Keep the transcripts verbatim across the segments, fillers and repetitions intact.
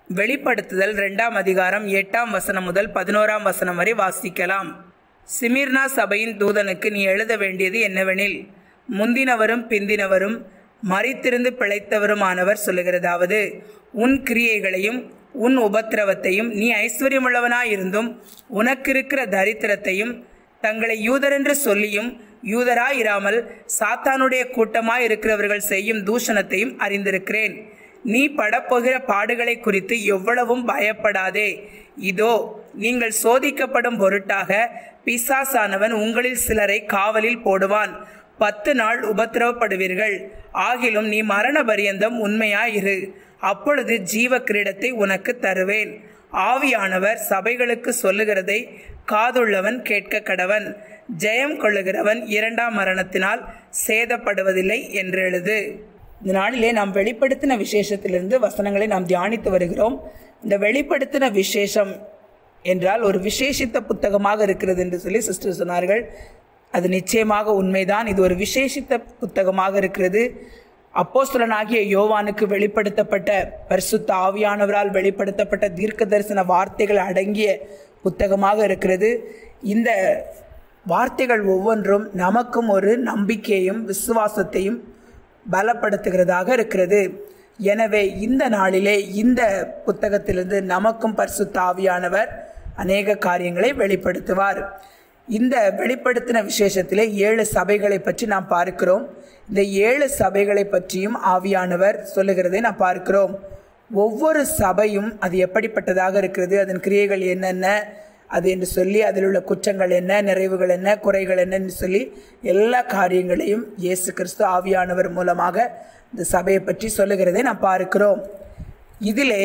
வெளிப்படுத்துதல் இரண்டாம் அதிகாரம் எட்டாம் வசனம் முதல் பதினோராம் வசனம் வரை வாசிக்கலாம். சிமிர்னா சபையின் தூதனுக்கு நீ எழுத வேண்டியது என்னவெனில், முந்தினவரும் பிந்தினவரும் மரித்திருந்து பிழைத்தவருமானவர் சொல்லுகிறதாவது, உன் கிரியைகளையும் உன் உபத்திரவத்தையும் நீ ஐஸ்வர்யமுள்ளவனாயிருந்தும் உனக்கிருக்கிற தரித்திரத்தையும் தங்களை யூதரென்று சொல்லியும் யூதராயிராமல் சாத்தானுடைய கூட்டமாய் இருக்கிறவர்கள் செய்யும் தூஷணத்தையும் அறிந்திருக்கிறேன். நீ படப்போகிற பாடுகளை குறித்து எவ்வளவும் பயப்படாதே. இதோ நீங்கள் சோதிக்கப்படும் பொருட்டாக பிசாசானவன் உங்களில் சிலரை காவலில் போடுவான். பத்து நாள் உபத்திரவப்படுவீர்கள். ஆகிலும் நீ மரண பரியந்தம் உண்மையாயிரு. அப்பொழுது ஜீவ கிரீடத்தை உனக்கு தருவேன். ஆவியானவர் சபைகளுக்கு சொல்லுகிறதை காதுள்ளவன் கேட்க கடவன். ஜெயம் கொள்ளுகிறவன் இரண்டாம் மரணத்தினால் சேதப்படுவதில்லை என்று எழுது. இந்த நாளிலே நாம் வெளிப்படுத்தின விசேஷத்திலிருந்து வசனங்களை நாம் தியானித்து வருகிறோம். இந்த வெளிப்படுத்தின விசேஷம் என்றால் ஒரு விசேஷித்த புத்தகமாக இருக்கிறது என்று சொல்லி சிஸ்டர் சொன்னார்கள். அது நிச்சயமாக உண்மைதான். இது ஒரு விசேஷித்த புத்தகமாக இருக்கிறது. அப்போஸ்தலனாகிய யோவானுக்கு வெளிப்படுத்தப்பட்ட பரிசுத்த ஆவியானவரால் வெளிப்படுத்தப்பட்ட தீர்க்க தரிசன வார்த்தைகள் அடங்கிய புத்தகமாக இருக்கிறது. இந்த வார்த்தைகள் ஒவ்வொன்றும் நமக்கும் ஒரு நம்பிக்கையும் விசுவாசத்தையும் பலப்படுத்துகிறதாக இருக்கிறது. எனவே இந்த நாளிலே இந்த புத்தகத்திலிருந்து நமக்கும் பரிசுத்த ஆவியானவர் அநேக காரியங்களை வெளிப்படுத்துவார். இந்த வெளிப்படுத்தின விசேஷத்திலே ஏழு சபைகளை பற்றி நாம் பார்க்கிறோம். இந்த ஏழு சபைகளை பற்றியும் ஆவியானவர் சொல்லுகிறதை நாம் பார்க்கிறோம். ஒவ்வொரு சபையும் அது எப்படிப்பட்டதாக இருக்கிறது, அதன் கிரியைகள் என்னென்ன அது என்று சொல்லி, அதில் உள்ள குற்றங்கள் என்ன, நிறைவுகள் என்ன, குறைகள் என்னன்னு சொல்லி எல்லா காரியங்களையும் இயேசு கிறிஸ்து ஆவியானவர் மூலமாக இந்த சபையை பற்றி சொல்லுகிறதை நாம் பார்க்கிறோம். இதிலே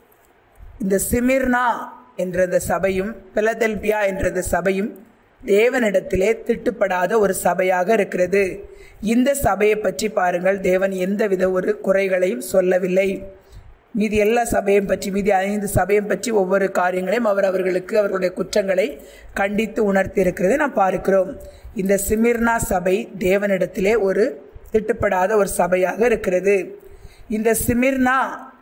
இந்த சிமிர்னா என்ற இந்த சபையும் பிலதெல்பியா என்ற இந்த சபையும் தேவனிடத்திலே திட்டுப்படாத ஒரு சபையாக இருக்கிறது. இந்த சபையை பற்றி பாருங்கள், தேவன் எந்தவித ஒரு குறைகளையும் சொல்லவில்லை. மீதி எல்லா சபையும் பற்றி, மீதி ஐந்து சபையும் பற்றி ஒவ்வொரு காரியங்களையும் அவர் அவர்களுக்கு அவர்களுடைய குற்றங்களை கண்டித்து உணர்த்தி இருக்கிறதை நாம் பார்க்கிறோம். இந்த சிமிர்னா சபை தேவனிடத்திலே ஒரு திட்டுப்படாத ஒரு சபையாக இருக்கிறது. இந்த சிமிர்னா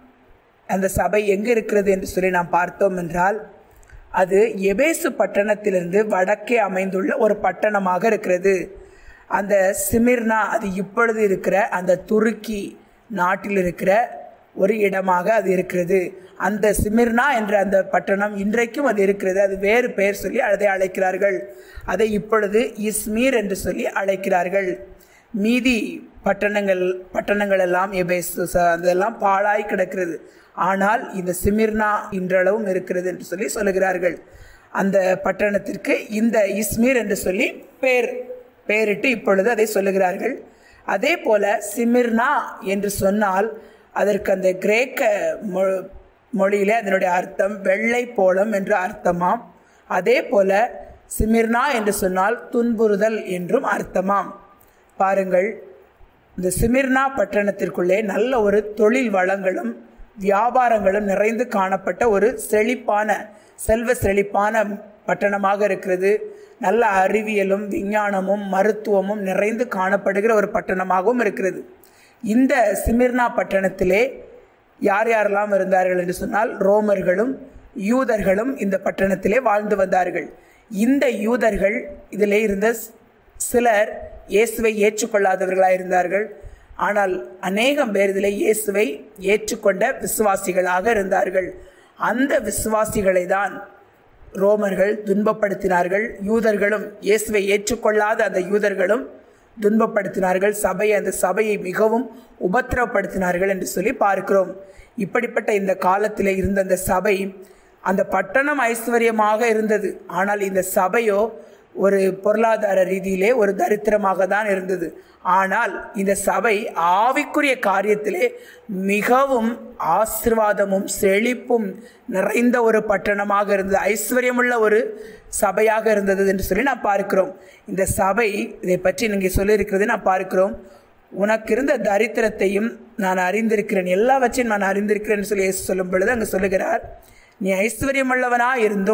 அந்த சபை எங்கே இருக்கிறது என்று சொல்லி நாம் பார்த்தோம் என்றால், அது எபேசு பட்டணத்திலிருந்து வடக்கே அமைந்துள்ள ஒரு பட்டணமாக இருக்கிறது. அந்த சிமிர்னா அது இப்பொழுது இருக்கிற அந்த துருக்கி நாட்டில் இருக்கிற ஒரு இடமாக அது இருக்கிறது. அந்த சிமிர்னா என்ற அந்த பட்டணம் இன்றைக்கும் அது இருக்கிறது. அது வேறு பெயர் சொல்லி அதை அழைக்கிறார்கள். அதை இப்பொழுது இஸ்மீர் என்று சொல்லி அழைக்கிறார்கள். மீதி பட்டணங்கள் பட்டணங்கள் எல்லாம் எபேசு அதெல்லாம் பாழாய் கிடக்கிறது. ஆனால் இந்த சிமிர்னா இன்றளவும் இருக்கிறது என்று சொல்லி சொல்லுகிறார்கள். அந்த பட்டணத்திற்கு இந்த இஸ்மீர் என்று சொல்லி பேர் பெயரிட்டு இப்பொழுது அதை சொல்லுகிறார்கள். அதே போல சிமிர்னா என்று சொன்னால் அதற்கு அந்த கிரேக்க மொ மொழியிலே அதனுடைய அர்த்தம் வெள்ளை போலம் என்று அர்த்தமாம். அதே போல சிமிர்னா என்று சொன்னால் துன்புறுதல் என்றும் அர்த்தமாம். பாருங்கள், இந்த சிமிர்னா பட்டணத்திற்குள்ளே நல்ல ஒரு தொழில் வளங்களும் வியாபாரங்களும் நிறைந்து காணப்பட்ட ஒரு செழிப்பான செல்வ செழிப்பான பட்டணமாக இருக்கிறது. நல்ல அறிவியலும் விஞ்ஞானமும் மருத்துவமும் நிறைந்து காணப்படுகிற ஒரு பட்டணமாகவும் இருக்கிறது. இந்த சிமிர்னா பட்டணத்திலே யார் யாரெல்லாம் இருந்தார்கள் என்று சொன்னால், ரோமர்களும் யூதர்களும் இந்த பட்டணத்திலே வாழ்ந்து வந்தார்கள். இந்த யூதர்கள் இதிலே இருந்த சிலர் இயேசுவை ஏற்றுக்கொள்ளாதவர்களாக இருந்தார்கள். ஆனால் அநேகம் பேர் இதில் இயேசுவை ஏற்றுக்கொண்ட விசுவாசிகளாக இருந்தார்கள். அந்த விசுவாசிகளை தான் ரோமர்கள் துன்பப்படுத்தினார்கள். யூதர்களும் இயேசுவை ஏற்றுக்கொள்ளாத அந்த யூதர்களும் துன்பப்படுத்தினார்கள். சபையை அந்த சபையை மிகவும் உபத்திரவப்படுத்தினார்கள் என்று சொல்லி பார்க்கிறோம். இப்படிப்பட்ட இந்த காலத்தில் இருந்த அந்த சபை, அந்த பட்டணம் ஐஸ்வர்யமாக இருந்தது. ஆனால் இந்த சபையோ ஒரு பொருளாதார ரீதியிலே ஒரு தரித்திரமாக தான் இருந்தது. ஆனால் இந்த சபை ஆவிக்குரிய காரியத்திலே மிகவும் ஆசீர்வாதமும் செழிப்பும் நிறைந்த ஒரு பட்டணமாக இருந்தது. ஐஸ்வர்யமுள்ள ஒரு சபையாக இருந்தது என்று சொல்லி நான் பார்க்கிறோம். இந்த சபை இதை பற்றி நீங்கள் சொல்லியிருக்கிறது நான் பார்க்கிறோம். உனக்கு இருந்த தரித்திரத்தையும் நான் அறிந்திருக்கிறேன், எல்லாவற்றையும் நான் அறிந்திருக்கிறேன் சொல்லி சொல்லும் பொழுது அங்கே சொல்லுகிறார், நீ ஐஸ்வர்யமுள்ளவனாக இருந்தும்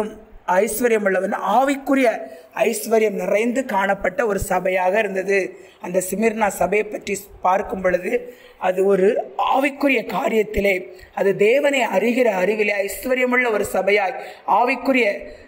ஐஸ்வர்யம் உள்ளவன், ஆவிக்குரிய ஐஸ்வர்யம் நிறைந்து காணப்பட்ட ஒரு சபையாக இருந்தது. அந்த சிமிர்னா சபையை பற்றி பார்க்கும் பொழுது அது ஒரு ஆவிக்குரிய காரியத்திலே, அது தேவனை அறிகிற அறிவிலே ஐஸ்வர்யமுள்ள ஒரு சபையாய், ஆவிக்குரிய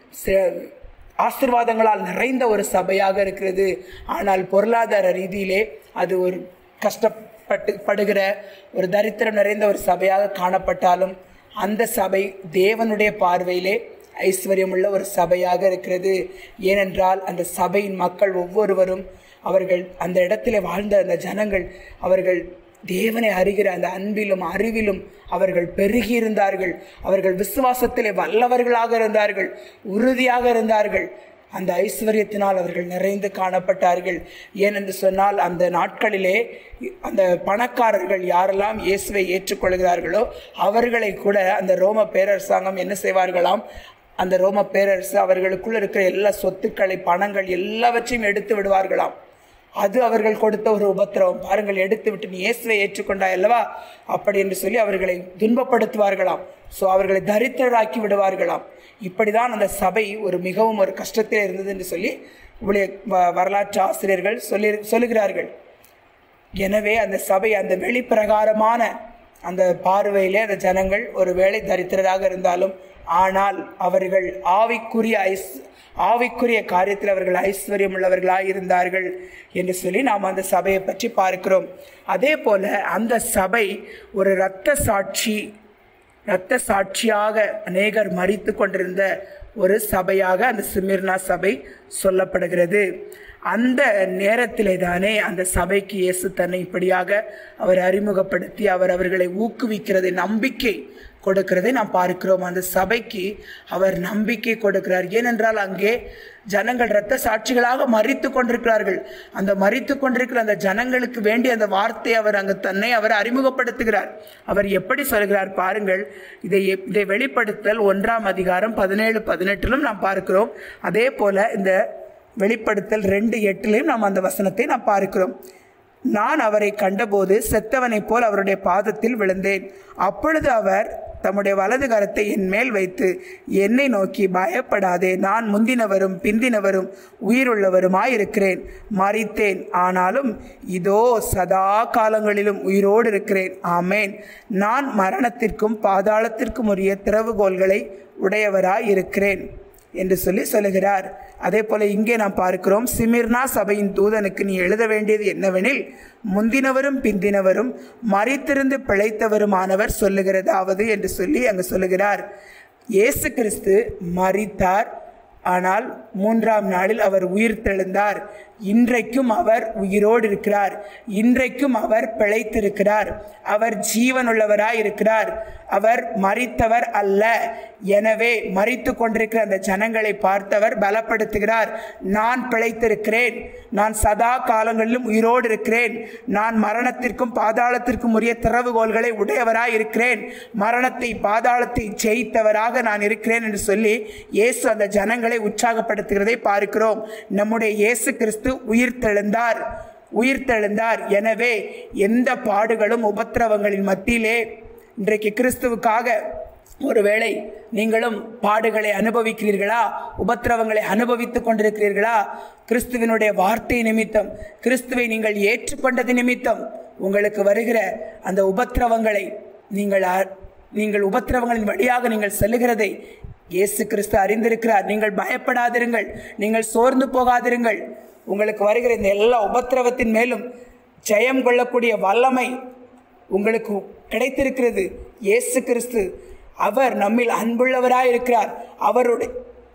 ஆசீர்வாதங்களால் நிறைந்த ஒரு சபையாக இருக்கிறது. ஆனால் பொருளாதார ரீதியிலே அது ஒரு கஷ்டப்பட்டு படுகிற ஒரு தரித்திரம் நிறைந்த ஒரு சபையாக காணப்பட்டாலும் அந்த சபை தேவனுடைய பார்வையிலே ஐஸ்வர்யமுள்ள ஒரு சபையாக இருக்கிறது. ஏனென்றால் அந்த சபையின் மக்கள் ஒவ்வொருவரும், அவர்கள் அந்த இடத்துல வாழ்ந்த அந்த ஜனங்கள், அவர்கள் தேவனை அறிகிற அந்த அன்பிலும் அறிவிலும் அவர்கள் பெருகி இருந்தார்கள். அவர்கள் விசுவாசத்திலே வல்லவர்களாக இருந்தார்கள், உறுதியாக இருந்தார்கள். அந்த ஐஸ்வர்யத்தினால் அவர்கள் நிறைந்து காணப்பட்டார்கள். ஏனென்று சொன்னால் அந்த நாட்களிலே அந்த பணக்காரர்கள் யாரெல்லாம் இயேசுவை ஏற்றுக்கொள்கிறார்களோ அவர்களை கூட அந்த ரோம பேரரசாங்கம் என்ன செய்வார்களாம், அந்த ரோம பேரரசு அவர்களுக்குள்ள இருக்கிற எல்லா சொத்துக்களை, பணங்கள் எல்லாவற்றையும் எடுத்து விடுவார்களாம். அது அவர்கள் கொடுத்த ஒரு உபத்திரவம். பாருங்கள், எடுத்து விட்டு நீ இயேசுவை ஏற்றுக்கொண்டாய் அல்லவா அப்படி என்று சொல்லி அவர்களை துன்பப்படுத்துவார்களாம். ஸோ அவர்களை தரித்திரராக்கி விடுவார்களாம். இப்படிதான் அந்த சபை ஒரு மிகவும் ஒரு கஷ்டத்தில் இருந்தது என்று சொல்லி உடைய வரலாற்று ஆசிரியர்கள் சொல்லி சொல்லுகிறார்கள். எனவே அந்த சபை அந்த வெளிப்பிரகாரமான அந்த பார்வையிலே அந்த ஜனங்கள் ஒரு வேளை தரித்திரராக இருந்தாலும், ஆனால் அவர்கள் ஆவிக்குரிய ஐஸ் ஆவிக்குரிய காரியத்தில் அவர்கள் ஐஸ்வர்யம் உள்ளவர்களாக இருந்தார்கள் என்று சொல்லி நாம் அந்த சபையை பற்றி பார்க்கிறோம். அதே போல அந்த சபை ஒரு இரத்த சாட்சி இரத்த சாட்சியாக அநேகர் மரித்து கொண்டிருந்த ஒரு சபையாக அந்த சிமிர்னா சபை சொல்லப்படுகிறது. அந்த நேரத்திலே தானே அந்த சபைக்கு இயேசு தன்னை இப்படியாக அவர் அறிமுகப்படுத்தி அவர் அவர்களை ஊக்குவிக்கிறதை, நம்பிக்கை கொடுக்கிறதை நாம் பார்க்கிறோம். அந்த சபைக்கு அவர் நம்பிக்கை கொடுக்கிறார். ஏனென்றால் அங்கே ஜனங்கள் இரத்த சாட்சிகளாக மரித்து கொண்டிருக்கிறார்கள். அந்த மரித்து கொண்டிருக்கிற அந்த ஜனங்களுக்கு வேண்டிய அந்த வார்த்தை அவர் அங்கு தன்னை அவர் அறிமுகப்படுத்துகிறார். அவர் எப்படி சொல்கிறார் பாருங்கள். இதை இதை வெளிப்படுத்தல் ஒன்றாம் அதிகாரம் பதினேழு பதினெட்டிலும் நாம் பார்க்கிறோம். அதே போல இந்த வெளிப்படுத்தல் ரெண்டு எட்டிலையும் நாம் அந்த வசனத்தை நாம் பார்க்கிறோம். நான் அவரை கண்டபோது செத்தவனைப் போல் அவருடைய பாதத்தில் விழுந்தேன். அப்பொழுது அவர் தம்முடைய வலது கரத்தை என் மேல் வைத்து என்னை நோக்கி, பயப்படாதே, நான் முந்தினவரும் பிந்தினவரும் உயிருள்ளவருமாயிருக்கிறேன். மரித்தேன், ஆனாலும் இதோ சதா காலங்களிலும் உயிரோடு இருக்கிறேன். ஆமேன். நான் மரணத்திற்கும் பாதாளத்திற்கும் உரிய திறவுகோல்களை உடையவராய் இருக்கிறேன் என்று சொல்லி சொல்லுகிறார். அதே போல இங்கே நாம் பார்க்கிறோம், சிமிர்னா சபையின் தூதனுக்கு நீ எழுத வேண்டியது என்னவெனில், முந்தினவரும் பிந்தினவரும் மரித்திருந்து பிழைத்தவருமானவர் சொல்லுகிறதாவது என்று சொல்லி அங்கு சொல்லுகிறார். இயேசு கிறிஸ்து மரித்தார், ஆனால் மூன்றாம் நாளில் அவர் உயிர் தெழுந்தார். இன்றைக்கும் அவர் உயிரோடு இருக்கிறார். இன்றைக்கும் அவர் பிழைத்திருக்கிறார். அவர் ஜீவனுள்ளவராய் இருக்கிறார். அவர் மரித்தவர் அல்ல. எனவே மரித்து கொண்டிருக்கிற அந்த ஜனங்களை பார்த்தவர் பலப்படுத்துகிறார். நான் பிழைத்திருக்கிறேன், நான் சதா காலங்களிலும் உயிரோடு இருக்கிறேன், நான் மரணத்திற்கும் பாதாளத்திற்கும் உரிய திறவுகோல்களை உடையவராய் இருக்கிறேன், மரணத்தை பாதாளத்தை ஜெயித்தவராக நான் இருக்கிறேன் என்று சொல்லி இயேசு அந்த ஜனங்களை உற்சாகப்படுத்துகிறதை பார்க்கிறோம். நம்முடைய இயேசு கிறிஸ்து உயிர் தெழுந்தார் உயிர் தெழுந்தார் எனவே எந்த பாடுகளும் உபத்திரவங்களின் மத்தியிலே இன்றைக்கு கிறிஸ்துவுக்காக ஒருவேளை நீங்களும் பாடுகளை அனுபவிக்கிறீர்களா, உபத்திரவங்களை அனுபவித்துக் கொண்டிருக்கிறீர்களா? கிறிஸ்துவினுடைய வார்த்தை நிமித்தம், கிறிஸ்துவை நீங்கள் ஏற்றுக்கொண்டது நிமித்தம் உங்களுக்கு வருகிற அந்த உபத்திரவங்களை நீங்கள் நீங்கள் உபத்திரவங்களின் வழியாக நீங்கள் செல்லுகிறதை இயேசு கிறிஸ்து அறிந்திருக்கிறார். நீங்கள் பயப்படாதிருங்கள், நீங்கள் சோர்ந்து போகாதிருங்கள். உங்களுக்கு வருகிற இந்த எல்லா உபத்திரவத்தின் மேலும் ஜெயம் கொள்ளக்கூடிய வல்லமை உங்களுக்கு கிடைத்திருக்கிறது. இயேசு கிறிஸ்து அவர் நம்மில் அன்புள்ளவராய் இருக்கிறார். அவருடைய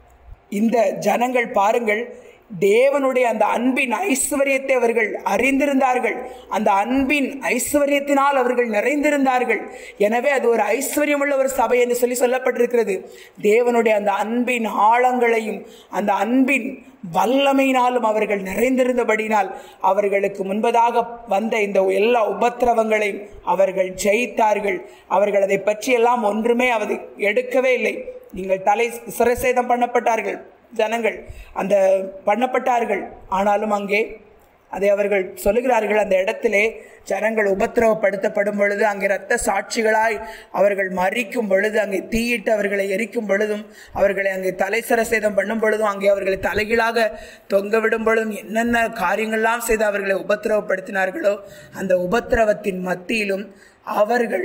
இந்த ஜனங்கள் பாருங்கள், தேவனுடைய அந்த அன்பின் ஐஸ்வர்யத்தை அவர்கள் அறிந்திருந்தார்கள். அந்த அன்பின் ஐஸ்வர்யத்தினால் அவர்கள் நிறைந்திருந்தார்கள். எனவே அது ஒரு ஐஸ்வர்யமுள்ள ஒரு சபை என்று சொல்லி சொல்லப்பட்டிருக்கிறது. தேவனுடைய அந்த அன்பின் ஆழங்களையும் அந்த அன்பின் வல்லமையினாலும் அவர்கள் நிறைந்திருந்தபடினால் அவர்களுக்கு முன்பதாக வந்த இந்த எல்லா உபத்திரவங்களையும் அவர்கள் ஜெயித்தார்கள். அவர்கள் அதை பற்றியெல்லாம் ஒன்றுமே அதை எடுக்கவே இல்லை. நீங்கள் தலை சிரசேதம் பண்ணப்பட்டார்கள், ஜனங்கள் அந்த பண்ணப்பட்டார்கள். ஆனாலும் அங்கே அதை அவர்கள் சொல்லுகிறார்கள். அந்த இடத்திலே ஜனங்கள் உபத்திரவப்படுத்தப்படும் பொழுது, அங்கே இரத்த சாட்சிகளாய் அவர்கள் மறிக்கும் பொழுது, அங்கே தீயிட்டு அவர்களை எரிக்கும் பொழுதும், அவர்களை அங்கே தலைசர சேதம் பண்ணும் பொழுதும், அங்கே அவர்களை தலைகீழாக தொங்க விடும் பொழுதும், என்னென்ன காரியங்கள்லாம் செய்து அவர்களை உபத்திரவப்படுத்தினார்களோ அந்த உபத்திரவத்தின் மத்தியிலும் அவர்கள்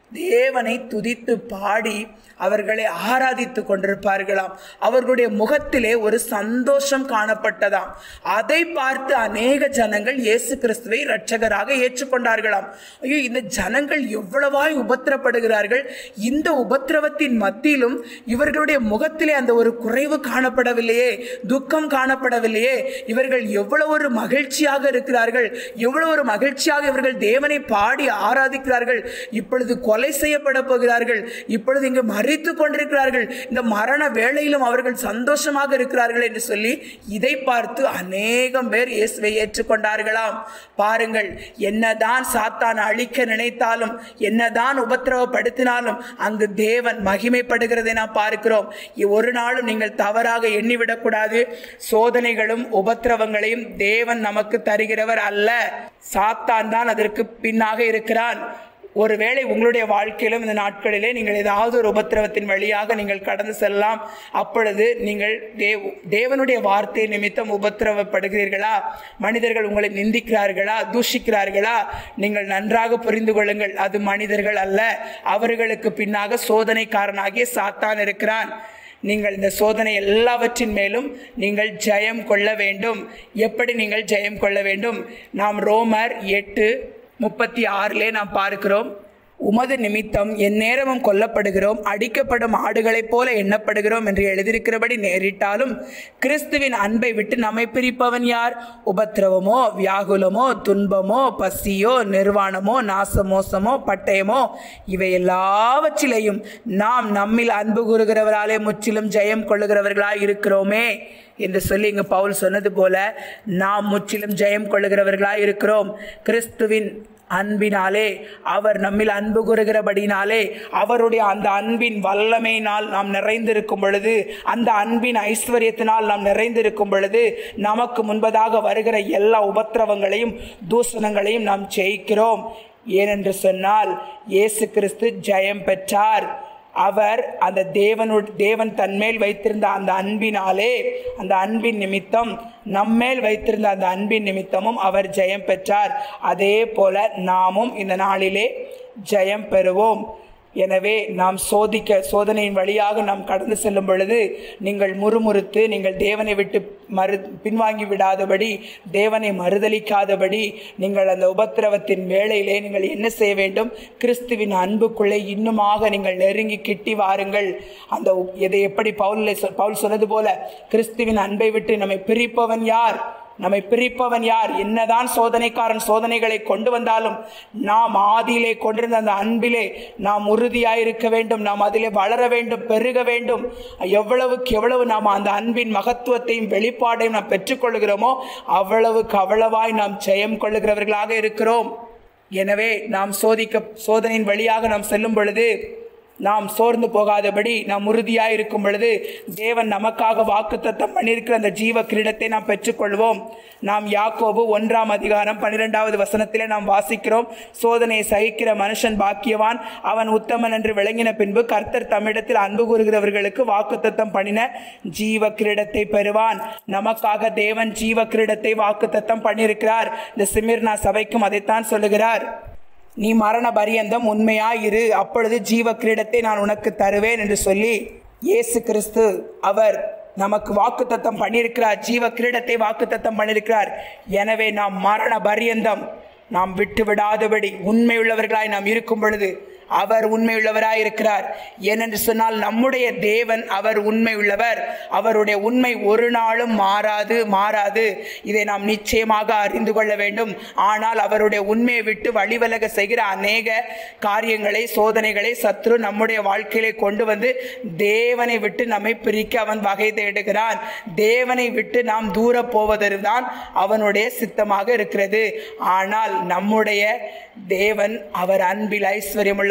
தேவனை துதித்து பாடி அவர்களை ஆராதித்து கொண்டிருப்பார்களாம். அவர்களுடைய முகத்திலே ஒரு சந்தோஷம் காணப்பட்டதாம். அதை பார்த்து அநேக ஜனங்கள் இயேசு கிறிஸ்துவை இரட்சகராக ஏற்றுக்கொண்டார்களாம். ஐயோ, இந்த ஜனங்கள் எவ்வளவாய் உபத்திரப்படுகிறார்கள், இந்த உபத்திரவத்தின் மத்தியிலும் இவர்களுடைய முகத்திலே அந்த ஒரு குறைவு காணப்படவில்லையே, துக்கம் காணப்படவில்லையே, இவர்கள் எவ்வளவு ஒரு மகிழ்ச்சியாக இருக்கிறார்கள், எவ்வளவு ஒரு மகிழ்ச்சியாக இவர்கள் தேவனை பாடி ஆராதிக்கிறார்கள். இப்பொழுது கொலை செய்யப்பட போகிறார்கள், இப்பொழுது இங்கு மரித்து கொண்டிருக்கிறார்கள், இந்த மரண வேளையிலும் அவர்கள் சந்தோஷமாக இருக்கிறார்கள் என்று சொல்லி இதை பார்த்து அநேகம் பேர் இயேசுவை ஏற்றுக்கொண்டார்களாம். பாருங்கள், என்னதான் சாத்தான் அழிக்க நினைத்தாலும், என்னதான் உபத்திரவப்படுத்தினாலும் அங்கு தேவன் மகிமைப்படுகிறதை நாம் பார்க்கிறோம். ஒரு நாளும் நீங்கள் தவறாக எண்ணிவிடக்கூடாது. சோதனைகளும் உபத்திரவங்களையும் தேவன் நமக்கு தருகிறவர் அல்ல, சாத்தான் தான் அதற்கு பின்னாக இருக்கிறான். ஒருவேளை உங்களுடைய வாழ்க்கையிலும் இந்த நாட்களிலே நீங்கள் ஏதாவது ஒரு உபத்திரவத்தின் வழியாக நீங்கள் கடந்து செல்லலாம். அப்பொழுது நீங்கள் தேவ தேவனுடைய வார்த்தை நிமித்தம் உபத்திரவப்படுகிறீர்களா, மனிதர்கள் உங்களை நிந்திக்கிறார்களா, தூஷிக்கிறார்களா, நீங்கள் நன்றாக புரிந்து கொள்ளுங்கள், அது மனிதர்கள் அல்ல, அவர்களுக்கு பின்னாக சோதனைக்காரனாகிய சாத்தான் இருக்கிறான். நீங்கள் இந்த சோதனை எல்லாவற்றின் மேலும் நீங்கள் ஜெயம் கொள்ள வேண்டும். எப்படி நீங்கள் ஜெயம் கொள்ள வேண்டும்? நாம் ரோமர் எட்டு முப்பத்தி ஆறிலே நாம் பார்க்கிறோம், உமது நிமித்தம் எந்நேரமும் கொல்லப்படுகிறோம், அடிக்கப்படும் ஆடுகளைப் போல எண்ணப்படுகிறோம் என்று எழுதியிருக்கிறபடி நேரிட்டாலும் கிறிஸ்துவின் அன்பை விட்டு நம்மை பிரிப்பவன் யார்? உபத்திரவமோ, வியாகுலமோ, துன்பமோ, பசியோ, நிர்வாணமோ, நாசமோசமோ, பட்டயமோ, இவை எல்லாவற்றிலையும் நாம் நம்மில் அன்பு கூறுகிறவராலே முற்றிலும் ஜெயம் கொள்ளுகிறவர்களாய் இருக்கிறோமே என்று சொல்லி இங்கு பவுல் சொன்னது போல நாம் முற்றிலும் ஜெயம் கொள்ளுகிறவர்களாய் இருக்கிறோம். கிறிஸ்துவின் அன்பினாலே, அவர் நம்மில் அன்பு கூறுகிறபடினாலே, அவருடைய அந்த அன்பின் வல்லமையினால் நாம் நிறைந்திருக்கும் பொழுது, அந்த அன்பின் ஐஸ்வர்யத்தினால் நாம் நிறைந்திருக்கும் பொழுது, நமக்கு முன்பதாக வருகிற எல்லா உபத்திரவங்களையும் தூஷணங்களையும் நாம் ஜெயிக்கிறோம். ஏனென்று சொன்னால் இயேசு கிறிஸ்து ஜெயம் பெற்றார். அவர் அந்த தேவனு தேவன் தன்மேல் வைத்திருந்த அந்த அன்பினாலே, அந்த அன்பின் நிமித்தம் நம்மேல் வைத்திருந்த அந்த அன்பின் நிமித்தமும் அவர் ஜெயம் பெற்றார். அதே போல நாமும் இந்த நாளிலே ஜெயம் பெறுவோம். எனவே நாம் சோதிக்க சோதனையின் வழியாக நாம் கடந்து செல்லும் பொழுது நீங்கள் முறுமுறுத்து, நீங்கள் தேவனை விட்டு மறு பின்வாங்கி விடாதபடி, தேவனை மறுதலிக்காதபடி, நீங்கள் அந்த உபத்திரவத்தின் வேளையிலே நீங்கள் என்ன செய்ய வேண்டும்? கிறிஸ்துவின் அன்புக்குள்ளே இன்னுமாக நீங்கள் நெருங்கி கிட்டி வாருங்கள். அந்த இதை எப்படி பவுல் பவுல் சொன்னது போல, கிறிஸ்துவின் அன்பை விட்டு நம்மை பிரிப்பவன் யார்? நம்மை பிரிப்பவன் யார்? என்னதான் சோதனைக்காரன் சோதனைகளை கொண்டு வந்தாலும் நாம் ஆதியிலே கொண்டிருந்த அந்த அன்பிலே நாம் உறுதியாயிருக்க வேண்டும். நாம் அதிலே வளர வேண்டும், பெருக வேண்டும். எவ்வளவுக்கு எவ்வளவு நாம் அந்த அன்பின் மகத்துவத்தையும் வெளிப்பாடையும் நாம் பெற்றுக்கொள்கிறோமோ அவ்வளவுக்கு அவ்வளவாய் நாம் ஜெயம் கொள்ளுகிறவர்களாக இருக்கிறோம். எனவே நாம் சோதிக்க சோதனையின் வழியாக நாம் செல்லும் பொழுது நாம் சோர்ந்து போகாதபடி நாம் உறுதியாக இருக்கும் பொழுது தேவன் நமக்காக வாக்குத்தத்தம் பண்ணியிருக்கிற அந்த ஜீவ கிரீடத்தை நாம் பெற்றுக்கொள்வோம். நாம் யாக்கோபு ஒன்றாம் அதிகாரம் பன்னிரெண்டாவது வசனத்திலே நாம் வாசிக்கிறோம், சோதனையை சகிக்கிற மனுஷன் பாக்கியவான், அவன் உத்தமன் என்று விளங்கின பின்பு கர்த்தர் தம்மிடத்தில் அன்பு கூறுகிறவர்களுக்கு வாக்குத்தத்தம் பண்ணின ஜீவ கிரீடத்தை பெறுவான். நமக்காக தேவன் ஜீவ கிரீடத்தை வாக்குத்தத்தம் பண்ணியிருக்கிறார். இந்த சிமிர்னா சபைக்கும் அதைத்தான் சொல்லுகிறார். நீ மரண பரியந்தம் உண்மையாயிரு, அப்பொழுது ஜீவ கிரீடத்தை நான் உனக்கு தருவேன் என்று சொல்லி இயேசு கிறிஸ்து அவர் நமக்கு வாக்குத்தத்தம் பண்ணியிருக்கிறார். ஜீவ கிரீடத்தை வாக்குத்தத்தம் பண்ணியிருக்கிறார். எனவே நாம் மரண பரியந்தம் நாம் விட்டு விடாதபடி உண்மையுள்ளவர்களாய் நாம் இருக்கும் பொழுது அவர் உண்மையுள்ளவராய் இருக்கிறார். ஏனென்று சொன்னால் நம்முடைய தேவன் அவர் உண்மையுள்ளவர். அவருடைய உண்மை ஒரு நாளும் மாறாது மாறாது இதை நாம் நிச்சயமாக அறிந்து கொள்ள வேண்டும். ஆனால் அவருடைய உண்மையை விட்டு வழிவிலக செய்கிற அநேக காரியங்களை, சோதனைகளை சத்ரு நம்முடைய வாழ்க்கையிலே கொண்டு வந்து தேவனை விட்டு நம்மை பிரிக்க அவன் வகை தேடுகிறான். தேவனை விட்டு நாம் தூர போவதுதான் அவனுடைய சித்தமாக இருக்கிறது. ஆனால் நம்முடைய தேவன் அவர் அன்பில் ஐஸ்வர்யம் உள்ளவர்.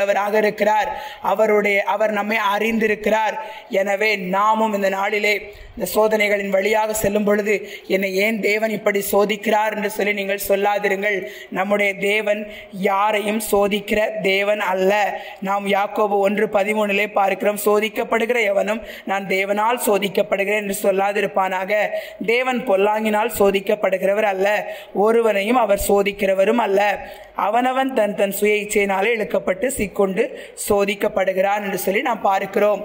உள்ளவராக இருக்கிறார். அவருடைய அவர் நம்மை அறிந்திருக்கிறார். எனவே நாமும் இந்த நாளிலே இந்த சோதனைகளின் வழியாக செல்லும் பொழுது என்னை ஏன் தேவன் இப்படி சோதிக்கிறார் என்று சொல்லி நீங்கள் சொல்லாதிருங்கள். நம்முடைய தேவன் யாரையும் சோதிக்கிற தேவன் அல்ல. நாம் யாக்கோபு ஒன்று பதிமூணிலே பார்க்கிறோம், சோதிக்கப்படுகிற எவனும் நான் தேவனால் சோதிக்கப்படுகிறேன் என்று சொல்லாதிருப்பானாக. தேவன் பொல்லாங்கினால் சோதிக்கப்படுகிறவர் அல்ல, ஒருவனையும் அவர் சோதிக்கிறவரும் அல்ல. அவனவன் தன் தன் சுய இச்சையினாலே இழுக்கப்பட்டு சிக்கொண்டு சோதிக்கப்படுகிறான் என்று சொல்லி நாம் பார்க்கிறோம்.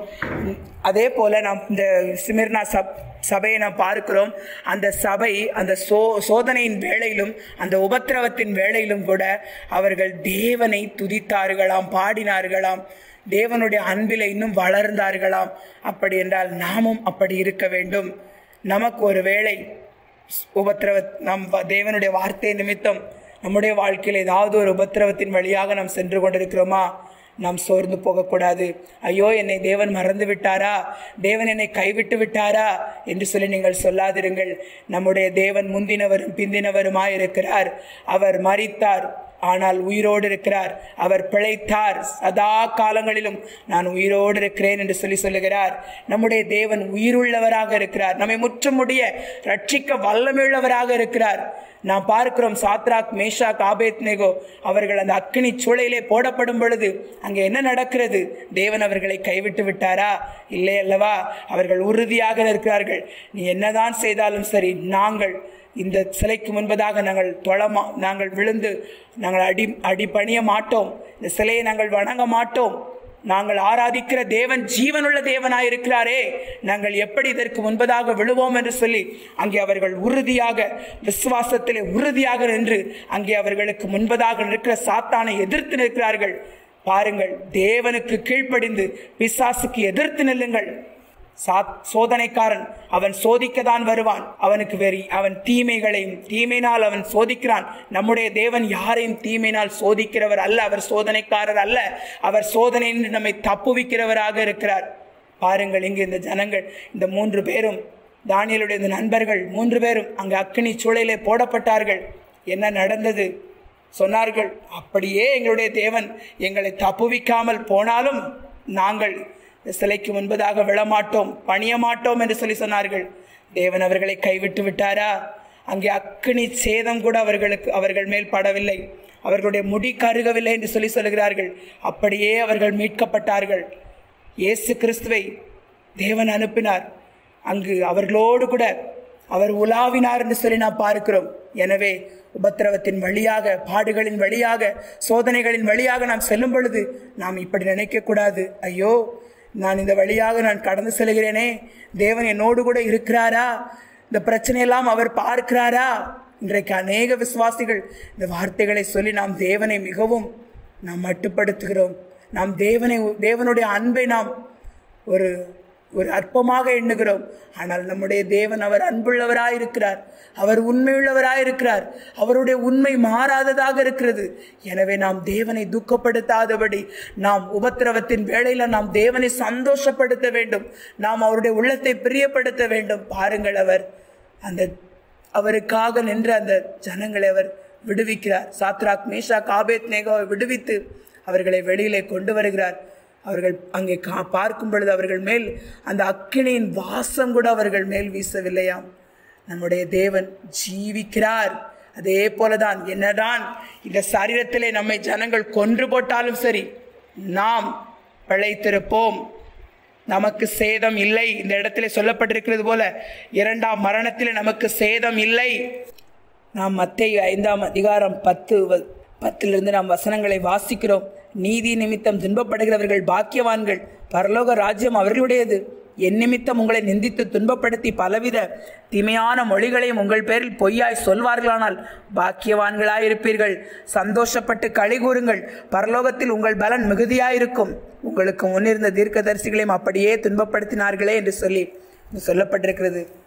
அதே போல நாம் இந்த சிமிர்னா சப் சபையை நாம் பார்க்கிறோம். அந்த சபை அந்த சோ சோதனையின் வேளையிலும் அந்த உபத்திரவத்தின் வேளையிலும் கூட அவர்கள் தேவனை துதித்தார்களாம், பாடினார்களாம், தேவனுடைய அன்பில் இன்னும் வளர்ந்தார்களாம். அப்படி என்றால் நாமும் அப்படி இருக்க வேண்டும். நமக்கு ஒரு வேளை உபத்திரவ நம் தேவனுடைய வார்த்தை நிமித்தம் நம்முடைய வாழ்க்கையில் ஏதாவது ஒரு உபத்திரவத்தின் வழியாக நாம் சென்று கொண்டிருக்கிறோமா? நாம் சோர்ந்து போகக்கூடாது. ஐயோ, என்னை தேவன் மறந்து விட்டாரா, தேவன் என்னை கைவிட்டு விட்டாரா என்று சொல்லி நீங்கள் சொல்லாதிருங்கள். நம்முடைய தேவன் முந்தினவரும் பிந்தினவருமாய் இருக்கிறார். அவர் மரித்தார், ஆனால் உயிரோடு இருக்கிறார். அவர் பிழைத்தார், சதா காலங்களிலும் நான் உயிரோடு இருக்கிறேன் என்று சொல்லி சொல்லுகிறார். நம்முடைய தேவன் உயிருள்ளவராக இருக்கிறார். நம்மை முற்றுமுடிய ரட்சிக்க வல்லமையுள்ளவராக இருக்கிறார். நாம் பார்க்கிறோம், சாத்ராக் மேஷாக் ஆபேத்நேகோ அவர்கள் அந்த அக்கினி சூளையிலே போடப்படும் பொழுது அங்கே என்ன நடக்கிறது? தேவன் அவர்களை கைவிட்டு விட்டாரா? இல்லை அல்லவா? அவர்கள் உறுதியாக இருக்கிறார்கள். நீ என்னதான் செய்தாலும் சரி, நாங்கள் இந்த சிலைக்கு முன்பதாக நாங்கள் தொழமா நாங்கள் விழுந்து நாங்கள் அடி அடி பணிய மாட்டோம். இந்த சிலையை நாங்கள் வணங்க மாட்டோம். நாங்கள் ஆராதிக்கிற தேவன் ஜீவனுள்ள தேவனாயிருக்கிறாரே, நாங்கள் எப்படி இதற்கு முன்பதாக விழுவோம் என்று சொல்லி அங்கே அவர்கள் உறுதியாக விசுவாசத்திலே உறுதியாக நின்று அங்கே அவர்களுக்கு முன்பதாக நிற்கிற சாத்தானை எதிர்த்து நிற்கிறார்கள். பாருங்கள், தேவனுக்கு கீழ்ப்படிந்து பிசாசுக்கு எதிர்த்து நில்லுங்கள். சா சோதனைக்காரன் அவன் சோதிக்கத்தான் வருவான். அவனுக்கு வெறி, அவன் தீமைகளையும் தீமையினால் அவன் சோதிக்கிறான். நம்முடைய தேவன் யாரையும் தீமையினால் சோதிக்கிறவர் அல்ல. அவர் சோதனைக்காரர் அல்ல. அவர் சோதனையின்றி நம்மை தப்புவிக்கிறவராக இருக்கிறார். பாருங்கள், இங்கு இந்த ஜனங்கள், இந்த மூன்று பேரும், தானியேலுடைய இந்த நண்பர்கள் மூன்று பேரும் அங்கு அக்கினி சூளையிலே போடப்பட்டார்கள். என்ன நடந்தது? சொன்னார்கள், அப்படியே எங்களுடைய தேவன் எங்களை தப்புவிக்காமல் போனாலும் நாங்கள் சிலைக்கு முன்பதாக விழமாட்டோம், பணிய மாட்டோம் என்று சொல்லி சொன்னார்கள். தேவன் அவர்களை கைவிட்டு விட்டாரா? அங்கே அக்கினி சேதம் கூட அவர்களுக்கு அவர்கள் மேல் படவில்லை. அவர்களுடைய முடி கருகவில்லை என்று சொல்லி சொல்கிறார்கள். அப்படியே அவர்கள் மீட்கப்பட்டார்கள். இயேசு கிறிஸ்துவை தேவன் அனுப்பினார். அங்கு அவர்களோடு கூட அவர் உலாவினார் என்று சொல்லி நாம் பார்க்கிறோம். எனவே உபத்திரவத்தின் வழியாக, பாடுகளின் வழியாக, சோதனைகளின் வழியாக நாம் செல்லும் பொழுது நாம் இப்படி நினைக்கக்கூடாது. ஐயோ, நான் இந்த வழியாக நான் கடந்து செல்கிறேனே, தேவன் என்னோடு கூட இருக்கிறாரா, இந்த பிரச்சனையெல்லாம் அவர் பார்க்கிறாரா? இன்றைக்கு அநேக விசுவாசிகள் இந்த வார்த்தைகளை சொல்லி நாம் தேவனை மிகவும் நாம் மட்டுப்படுத்துகிறோம். நாம் தேவனை தேவனுடைய அன்பை நாம் ஒரு ஒரு அற்பமாக எண்ணுகிறோம். ஆனால் நம்முடைய தேவன் அவர் அன்புள்ளவராயிருக்கிறார், அவர் உண்மையுள்ளவராயிருக்கிறார். அவருடைய உண்மை மாறாததாக இருக்கிறது. எனவே நாம் தேவனை துக்கப்படுத்தாதபடி நாம் உபத்திரவத்தின் வேளையில் நாம் தேவனை சந்தோஷப்படுத்த வேண்டும். நாம் அவருடைய உள்ளத்தை பிரியப்படுத்த வேண்டும். பாருங்கள், அவர் அந்த அவருக்காக நின்ற அந்த ஜனங்களை அவர் விடுவிக்கிறார். சாத்ராக் மேஷாக் ஆபேத்நேகோவை விடுவித்து அவர்களை வெளியிலே கொண்டு வருகிறார். அவர்கள் அங்கே கா பார்க்கும் பொழுது அவர்கள் மேல் அந்த அக்கினியின் வாசம் கூட அவர்கள் மேல் வீசவில்லையாம். நம்முடைய தேவன் ஜீவிக்கிறார். அதே போலதான், என்னதான் இந்த சரீரத்திலே நம்மை ஜனங்கள் கொன்று போட்டாலும் சரி, நாம் பிழைத்திருப்போம். நமக்கு சேதம் இல்லை. இந்த இடத்துல சொல்லப்பட்டிருக்கிறது போல இரண்டாம் மரணத்தில் நமக்கு சேதம் இல்லை. நாம் மத்தேயு ஐந்தாம் அதிகாரம் பத்து பத்திலிருந்து நாம் வசனங்களை வாசிக்கிறோம். நீதி நிமித்தம் துன்பப்படுகிறவர்கள் பாக்கியவான்கள், பரலோக ராஜ்யம் அவர்களுடையது. என் நிமித்தம் உங்களை நிந்தித்து துன்பப்படுத்தி பலவித தீமையான மொழிகளையும் உங்கள் பேரில் பொய்யாய் சொல்வார்களானால் பாக்கியவான்களாயிருப்பீர்கள். சந்தோஷப்பட்டு களி கூறுங்கள், பரலோகத்தில் உங்கள் பலன் மிகுதியாயிருக்கும். உங்களுக்கு முன்னிருந்த தீர்க்கதரிசிகளையும் அப்படியே துன்பப்படுத்தினார்களே என்று சொல்லி சொல்லப்பட்டிருக்கிறது.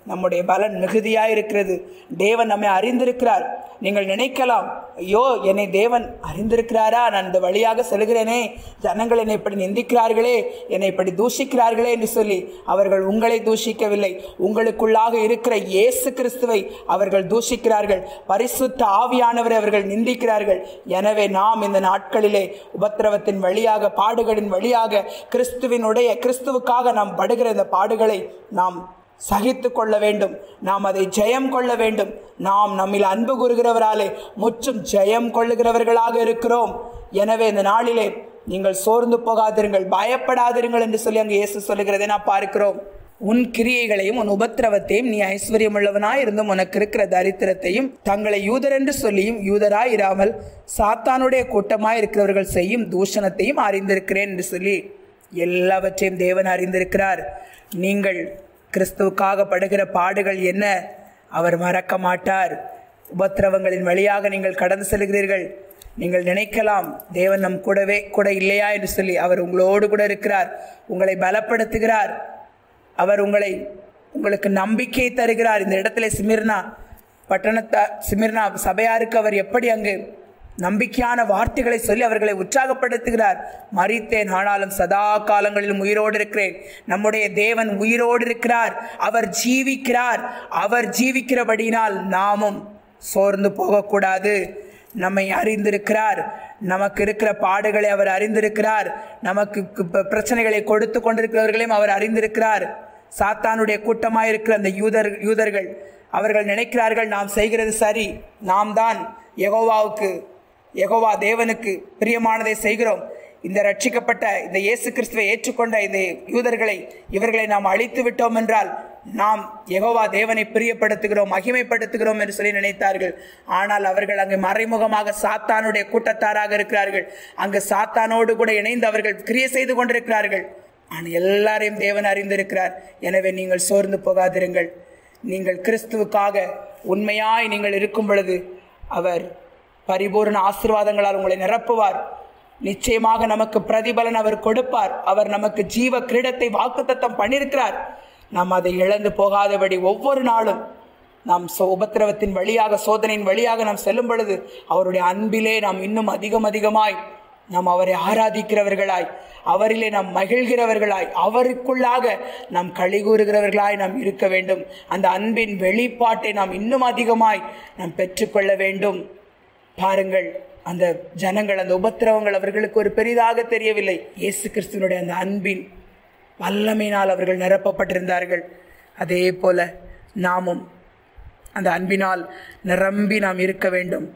நம்முடைய பலன் மிகுதியாக இருக்கிறது. தேவன் நம்மை அறிந்திருக்கிறார். நீங்கள் நினைக்கலாம், ஐயோ என்னை தேவன் அறிந்திருக்கிறாரா, நான் இந்த வழியாக செல்கிறேனே, ஜனங்கள் என்னை இப்படி நிந்திக்கிறார்களே, என்னை இப்படி தூஷிக்கிறார்களே என்று சொல்லி. அவர்கள் உங்களை தூஷிக்கவில்லை, உங்களுக்குள்ளாக இருக்கிற இயேசு கிறிஸ்துவை அவர்கள் தூஷிக்கிறார்கள். பரிசுத்த ஆவியானவரை அவர்கள் நிந்திக்கிறார்கள். எனவே நாம் இந்த நாட்களிலே உபத்திரவத்தின் வழியாக, பாடுகளின் வழியாக, கிறிஸ்துவினுடைய கிறிஸ்துவுக்காக நாம் படுகிற இந்த பாடுகளை நாம் சகித்து கொள்ள வேண்டும். நாம் அதை ஜெயம் கொள்ள வேண்டும். நாம் நம்மில் அன்பு கூறுகிறவராலே முற்றும் ஜெயம் கொள்ளுகிறவர்களாக இருக்கிறோம். எனவே இந்த நாளிலே நீங்கள் சோர்ந்து போகாதிருங்கள், பயப்படாதிருங்கள் என்று சொல்லி அங்கு இயேசு சொல்லுகிறதை நாம் பார்க்கிறோம். உன் கிரியைகளையும் உன் உபத்திரவத்தையும் நீ ஐஸ்வர்யமுள்ளவனாய் இருந்தும் உனக்கு இருக்கிற தரித்திரத்தையும் தங்களை யூதர் என்று சொல்லியும் யூதராய் இராமல் சாத்தானுடைய கூட்டமாய் இருக்கிறவர்கள் செய்யும் தூஷணத்தையும் அறிந்திருக்கிறேன் என்று சொல்லி எல்லாவற்றையும் தேவன் அறிந்திருக்கிறார். நீங்கள் கிறிஸ்துவுக்காக படுகிற பாடுகள் என்ன அவர் மறக்க மாட்டார். உபத்திரவங்களின் வழியாக நீங்கள் கடந்து செல்கிறீர்கள். நீங்கள் நினைக்கலாம், தேவன் நம் கூடவே கூட இல்லையா என்று சொல்லி. அவர் உங்களோடு கூட இருக்கிறார், உங்களை பலப்படுத்துகிறார், அவர் உங்களை உங்களுக்கு நம்பிக்கை தருகிறார். இந்த இடத்துல சிமிர்னா பட்டணத்தா சிமிர்னா சபையாருக்கு அவர் எப்படி அங்கு நம்பிக்கையான வார்த்தைகளை சொல்லி அவர்களை உற்சாகப்படுத்துகிறார். மரித்தேன், ஆனாலும் சதா காலங்களிலும் உயிரோடு இருக்கிறேன். நம்முடைய தேவன் உயிரோடு இருக்கிறார், அவர் ஜீவிக்கிறார். அவர் ஜீவிக்கிறபடினால் நாமும் சோர்ந்து போகக்கூடாது. நம்மை அறிந்திருக்கிறார், நமக்கு இருக்கிற பாடுகளை அவர் அறிந்திருக்கிறார், நமக்கு பிரச்சனைகளை கொடுத்து கொண்டிருக்கிறவர்களையும் அவர் அறிந்திருக்கிறார். சாத்தானுடைய கூட்டமாக இருக்கிற அந்த யூதர் யூதர்கள் அவர்கள் நினைக்கிறார்கள், நாம் செய்கிறது சரி, நாம் தான் யெகோவாவுக்கு யெகோவா தேவனுக்கு பிரியமானதை செய்கிறோம். இந்த ரட்சிக்கப்பட்ட இந்த இயேசு கிறிஸ்துவை ஏற்றுக்கொண்ட இந்த யூதர்களை இவர்களை நாம் அழித்து விட்டோம் என்றால் நாம் யெகோவா தேவனை பிரியப்படுத்துகிறோம், மகிமைப்படுத்துகிறோம் என்று சொல்லி நினைத்தார்கள். ஆனால் அவர்கள் அங்கு மறைமுகமாக சாத்தானுடைய கூட்டத்தாராக இருக்கிறார்கள். அங்கு சாத்தானோடு கூட இணைந்து அவர்கள் கிரியை செய்து கொண்டிருக்கிறார்கள். ஆனால் எல்லாரையும் தேவன் அறிந்திருக்கிறார். எனவே நீங்கள் சோர்ந்து போகாதிருங்கள். நீங்கள் கிறிஸ்துவுக்காக உண்மையாய் நீங்கள் இருக்கும் பொழுது அவர் பரிபூர்ண ஆசீர்வாதங்களால் உங்களை நிரப்புவார். நிச்சயமாக நமக்கு பிரதிபலன் அவர் கொடுப்பார். அவர் நமக்கு ஜீவ கிரீடத்தை வாக்குத்தத்தம் பண்ணியிருக்கிறார். நாம் அதை இழந்து போகாதபடி ஒவ்வொரு நாளும் நாம் சோ உபத்திரவத்தின் வழியாக, சோதனையின் வழியாக நாம் செல்லும் பொழுது அவருடைய அன்பிலே நாம் இன்னும் அதிகம் அதிகமாய் நாம் அவரை ஆராதிக்கிறவர்களாய், அவரிலே நாம் மகிழ்கிறவர்களாய், அவருக்குள்ளாக நாம் களி கூறுகிறவர்களாய் நாம் இருக்க வேண்டும். அந்த அன்பின் வெளிப்பாட்டை நாம் இன்னும் அதிகமாய் நாம் பெற்றுக்கொள்ள வேண்டும். பாருங்கள், அந்த ஜனங்கள், அந்த உபத்திரவங்கள் அவர்களுக்கு ஒரு பெரிதாக தெரியவில்லை. இயேசு கிறிஸ்துவனுடைய அந்த அன்பின் வல்லமையினால் அவர்கள் நிரப்பப்பட்டிருந்தார்கள். அதே போல நாமும் அந்த அன்பினால் நிரம்பி நாம் இருக்க வேண்டும்.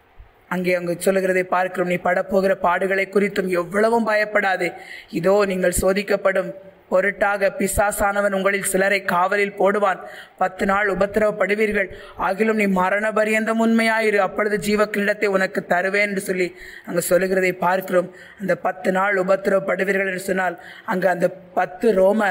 அங்கே அங்கு சொல்லுகிறதை பார்க்கிறோம், நீ படப்போகிற பாடுகளை குறித்தும் எவ்வளவும் பயப்படாதே. இதோ நீங்கள் சோதிக்கப்படும் பொருட்டாக பிசாசானவன் உங்களில் சிலரை காவலில் போடுவான். பத்து நாள் உபத்திரவப்படுவீர்கள், ஆகிலும் நீ மரண பரியந்தம் உண்மையாயிரு, அப்பொழுது ஜீவ கிரீடத்தை உனக்கு தருவேன் என்று சொல்லி அங்கு சொல்லுகிறதை பார்க்கிறோம். அந்த பத்து நாள் உபத்திரவப்படுவீர்கள் என்று சொன்னால் அங்கு அந்த பத்து ரோம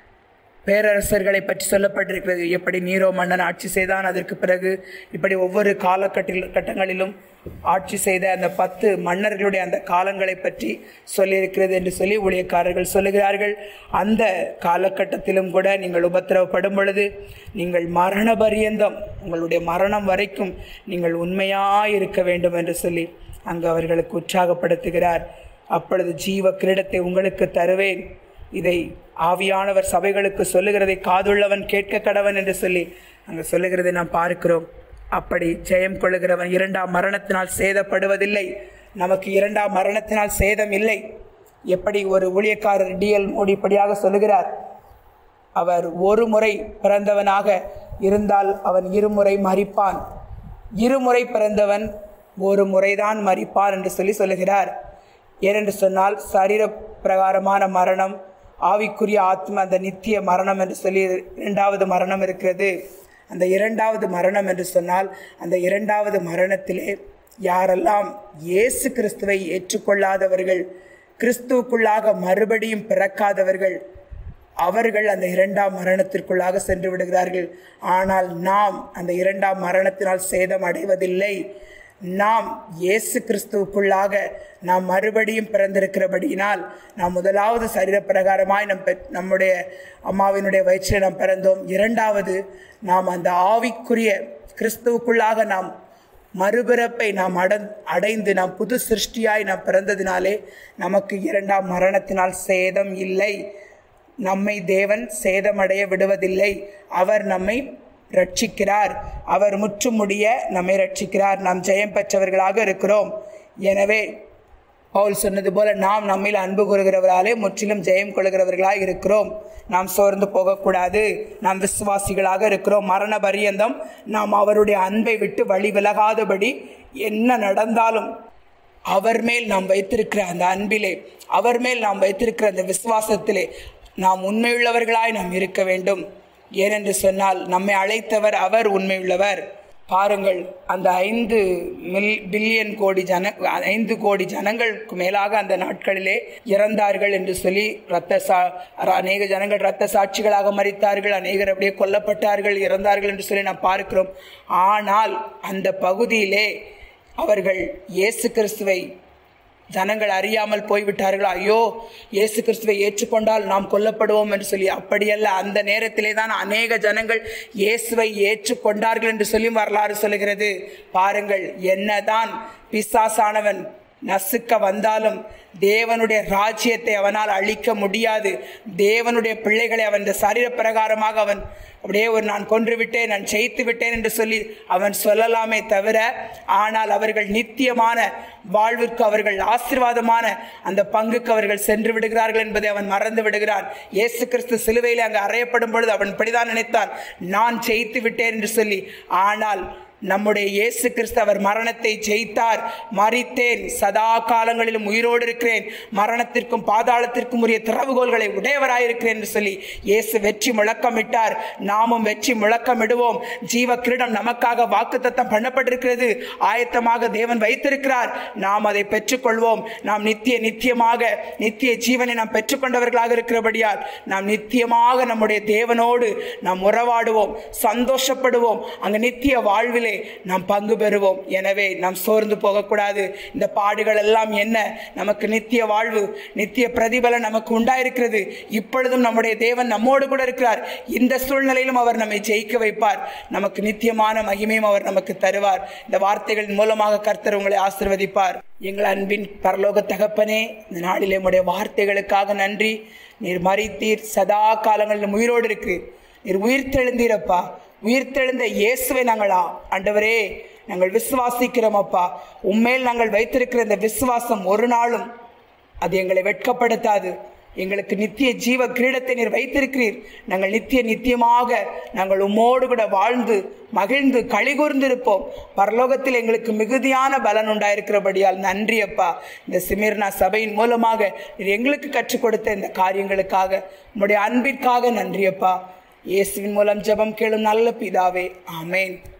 பேரரசர்களை பற்றி சொல்லப்பட்டிருக்கிறது. எப்படி நீரோ மன்னன் ஆட்சி செய்தான், அதற்கு பிறகு இப்படி ஒவ்வொரு காலகட்டில் கட்டங்களிலும் ஆட்சி செய்த அந்த பத்து மன்னர்களுடைய அந்த காலங்களை பற்றி சொல்லியிருக்கிறது என்று சொல்லி ஊழியக்காரர்கள் சொல்லுகிறார்கள். அந்த காலகட்டத்திலும் கூட நீங்கள் உபத்திரவப்படும் பொழுது நீங்கள் மரண பரியந்தம், உங்களுடைய மரணம் வரைக்கும் நீங்கள் உண்மையாய் இருக்க வேண்டும் என்று சொல்லி அங்கு அவர்களுக்கு உற்சாகப்படுத்துகிறார். அப்பொழுது ஜீவ கிரீடத்தை உங்களுக்கு தருவேன். இதை ஆவியானவர் சபைகளுக்கு சொல்லுகிறதை காதுள்ளவன் கேட்க கடவன் என்று சொல்லி அங்கு சொல்லுகிறதை நாம் பார்க்கிறோம். அப்படி ஜெயம் கொள்ளுகிறவன் இரண்டாம் மரணத்தினால் சேதப்படுவதில்லை. நமக்கு இரண்டாம் மரணத்தினால் சேதம் இல்லை. எப்படி ஒரு ஊழியக்காரர் டிஎல் மோடிப்படியாக சொல்லுகிறார், அவர் ஒரு முறை பிறந்தவனாக இருந்தால் அவன் இருமுறை மரிப்பான், இருமுறை பிறந்தவன் ஒரு முறைதான் மரிப்பான் என்று சொல்லி சொல்லுகிறார். ஏனென்று சொன்னால் சரீர பிரகாரமான மரணம், ஆவிக்குரிய ஆத்ம அந்த நித்திய மரணம் என்று சொல்லி இரண்டாவது மரணம் இருக்கிறது. அந்த இரண்டாவது மரணம் என்று சொன்னால் அந்த இரண்டாவது மரணத்திலே யாரெல்லாம் இயேசு கிறிஸ்துவை ஏற்றுக்கொள்ளாதவர்கள், கிறிஸ்துவுக்குள்ளாக மறுபடியும் பிறக்காதவர்கள், அவர்கள் அந்த இரண்டாம் மரணத்திற்குள்ளாக சென்று விடுகிறார்கள். ஆனால் நாம் அந்த இரண்டாம் மரணத்தினால் சேதம் அடைவதில்லை. நாம் இயேசு கிறிஸ்துவுக்குள்ளாக நாம் மறுபடியும் பிறந்திருக்கிறபடியினால் நாம் முதலாவது சரீரப்பிரகாரமாய் நம் பெ நம்முடைய அம்மாவினுடைய வயிற்றில் நாம் பிறந்தோம். இரண்டாவது, நாம் அந்த ஆவிக்குரிய கிறிஸ்துவுக்குள்ளாக நாம் மறுபிறப்பை நாம் அட அடைந்து நாம் புது சிருஷ்டியாய் நாம் பிறந்ததினாலே நமக்கு இரண்டாம் மரணத்தினால் சேதம் இல்லை. நம்மை தேவன் சேதமடைய விடுவதில்லை. அவர் நம்மை ரட்சிக்கிறார். அவர் முற்றுமுடிய நம்மை ரட்சிக்கிறார். நாம் ஜெயம் பெற்றவர்களாக இருக்கிறோம். எனவே பவுல் சொன்னது போல நாம் நம்மில் அன்பு கூறுகிறவராலே முற்றிலும் ஜெயம் கொள்கிறவர்களாக இருக்கிறோம். நாம் சோர்ந்து போகக்கூடாது. நாம் விசுவாசிகளாக இருக்கிறோம். மரண பரியந்தம் நாம் அவருடைய அன்பை விட்டு வழி விலகாதபடி என்ன நடந்தாலும் அவர் மேல் நாம் வைத்திருக்கிற அந்த அன்பிலே, அவர் மேல் நாம் வைத்திருக்கிற அந்த விசுவாசத்திலே நாம் உண்மையுள்ளவர்களாய் நாம் இருக்க வேண்டும். ஏனென்று சொன்னால் நம்மை அழைத்தவர் அவர் உண்மையுள்ளவர். பாருங்கள், அந்த ஐந்து மில் பில்லியன் கோடி ஜன ஐந்து கோடி ஜனங்களுக்கு மேலாக அந்த நாட்களிலே இறந்தார்கள் என்று சொல்லி இரத்த சா அநேக ஜனங்கள் இரத்த சாட்சிகளாக மரித்தார்கள். அநேகர் அப்படியே கொல்லப்பட்டார்கள், இறந்தார்கள் என்று சொல்லி நாம் பார்க்கிறோம். ஆனால் அந்த பகுதியிலே அவர்கள் இயேசு கிறிஸ்துவை ஜனங்கள் அறியாமல் போய்விட்டார்கள். ஐயோ, இயேசு கிறிஸ்துவை ஏற்றுக்கொண்டால் நாம் கொல்லப்படுவோம் என்று சொல்லி. அப்படியல்ல, அந்த நேரத்திலே தான் அநேக ஜனங்கள் இயேசுவை ஏற்றுக்கொண்டார்கள் என்று சொல்லி வரலாறு சொல்கிறது. பாருங்கள், என்னதான் பிசாசானவன் நசுக்க வந்தாலும் தேவனுடைய ராஜ்யத்தை அவனால் அழிக்க முடியாது. தேவனுடைய பிள்ளைகளை அவன் இந்த சரீர பிரகாரமாக அவன் அப்படியே ஒரு நான் கொன்று விட்டேன், நான் ஜெயித்து விட்டேன் என்று சொல்லி அவன் சொல்லலாமே தவிர, ஆனால் அவர்கள் நித்தியமான வாழ்விற்கு, அவர்கள் ஆசீர்வாதமான அந்த பங்குக்கு அவர்கள் சென்று விடுகிறார்கள் என்பதை அவன் மறந்து விடுகிறான். இயேசு கிறிஸ்து சிலுவையில் அங்கு அறையப்படும் பொழுது அவன் இப்படிதான் நினைத்தான், நான் ஜெயித்து விட்டேன் என்று சொல்லி. ஆனால் நம்முடைய இயேசு கிறிஸ்து அவர் மரணத்தை ஜெயித்தார். மரித்தேன், சதா காலங்களிலும் உயிரோடு இருக்கிறேன், மரணத்திற்கும் பாதாளத்திற்கும் உரிய திறவுகோல்களை உடையவராயிருக்கிறேன் என்று சொல்லி இயேசு வெற்றி முழக்கமிட்டார். நாமும் வெற்றி முழக்கமிடுவோம். ஜீவ கிரீடம் நமக்காக வாக்குத்தத்தம் பண்ணப்பட்டிருக்கிறது, ஆயத்தமாக தேவன் வைத்திருக்கிறார். நாம் அதை பெற்றுக்கொள்வோம். நாம் நித்திய நித்தியமாக நித்திய ஜீவனை நாம் பெற்றுக்கொண்டவர்களாக இருக்கிறபடியால் நாம் நித்தியமாக நம்முடைய தேவனோடு நாம் உறவாடுவோம், சந்தோஷப்படுவோம். அங்கு நித்திய வாழ்விலே நாம் பங்கு பெறுவோம். எனவே நாம் சோர்ந்து போகக்கூடாது. இந்த பாடுகள் எல்லாம் என்ன, நமக்கு நித்திய வாழ்வு, நித்திய பிரதிபலன் நமக்கு உண்டாயிருக்கிறது. இப்பொழுதும் நம்முடைய தேவன் நம்மோடு கூட இருக்கிறார். இந்த சூழ்நிலையிலும் அவர் நம்மை ஜெயிக்க வைப்பார். நமக்கு நித்தியமான மகிமையும் அவர் நமக்கு தருவார். இந்த வார்த்தைகளின் மூலமாக கர்த்தர் உங்களை ஆசீர்வதிப்பார். எங்கள் அன்பின் பரலோக தகப்பனே, இந்த நாளிலே உம்முடைய வார்த்தைகளுக்காக நன்றி. நீர் மரித்தீர், சதா காலங்களிலும் உயிரோடு இருக்கு, நீர் உயிர்த்தெழுந்தீரப்பா. உயிர்த்தெழுந்த இயேசுவை நாங்களா ஆண்டவரே நாங்கள் விசுவாசிக்கிறோம் அப்பா. உம்மேல் நாங்கள் வைத்திருக்கிற இந்த விசுவாசம் ஒரு நாளும் அது எங்களை வெட்கப்படுத்தாது. எங்களுக்கு நித்திய ஜீவ கிரீடத்தை நீர் வைத்திருக்கிறீர். நாங்கள் நித்திய நித்தியமாக நாங்கள் உம்மோடு கூட வாழ்ந்து மகிழ்ந்து களிகூர்ந்திருப்போம். பரலோகத்தில் எங்களுக்கு மிகுதியான பலன் உண்டாயிருக்கிறபடியால் நன்றி அப்பா. இந்த சிமிர்னா சபையின் மூலமாக நீர் எங்களுக்கு கற்றுக் கொடுத்த இந்த காரியங்களுக்காக, உம்முடைய அன்பிற்காக நன்றி அப்பா. இயேசுவின் மூலம் ஜெபம் கேளும் நல்ல பிதாவே, ஆமேன்.